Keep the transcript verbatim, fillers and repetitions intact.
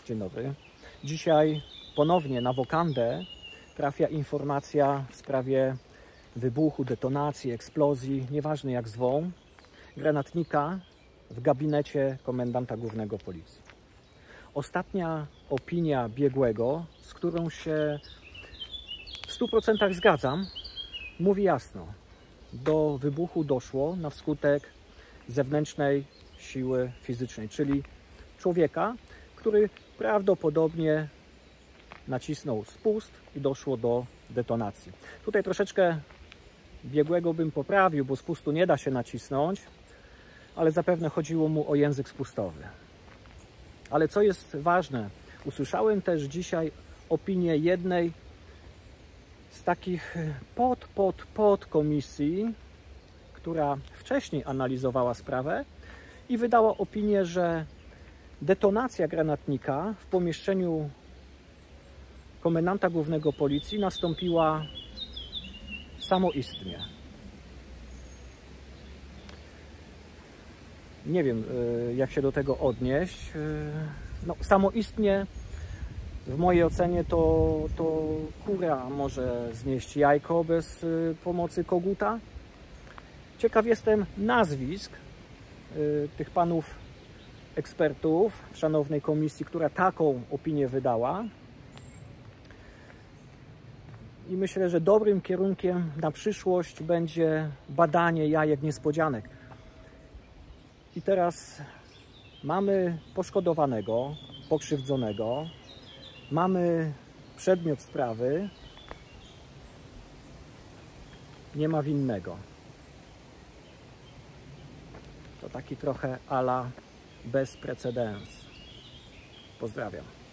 Dzień dobry. Dzisiaj ponownie na wokandę trafia informacja w sprawie wybuchu, detonacji, eksplozji, nieważne jak zwą, granatnika w gabinecie komendanta głównego Policji. Ostatnia opinia biegłego, z którą się w stu procentach zgadzam, mówi jasno: do wybuchu doszło na skutek zewnętrznej siły fizycznej, czyli człowieka, który prawdopodobnie nacisnął spust i doszło do detonacji. Tutaj troszeczkę biegłego bym poprawił, bo spustu nie da się nacisnąć, ale zapewne chodziło mu o język spustowy. Ale co jest ważne, usłyszałem też dzisiaj opinię jednej z takich pod, pod, pod komisji, która wcześniej analizowała sprawę i wydała opinię, że detonacja granatnika w pomieszczeniu komendanta głównego Policji nastąpiła samoistnie. Nie wiem, jak się do tego odnieść. No, samoistnie w mojej ocenie to, to kura może znieść jajko bez pomocy koguta. Ciekaw jestem nazwisk tych panów ekspertów w szanownej komisji, która taką opinię wydała. I myślę, że dobrym kierunkiem na przyszłość będzie badanie jajek niespodzianek. I teraz mamy poszkodowanego, pokrzywdzonego, mamy przedmiot sprawy, nie ma winnego. To taki trochę à la bez precedens. Pozdrawiam.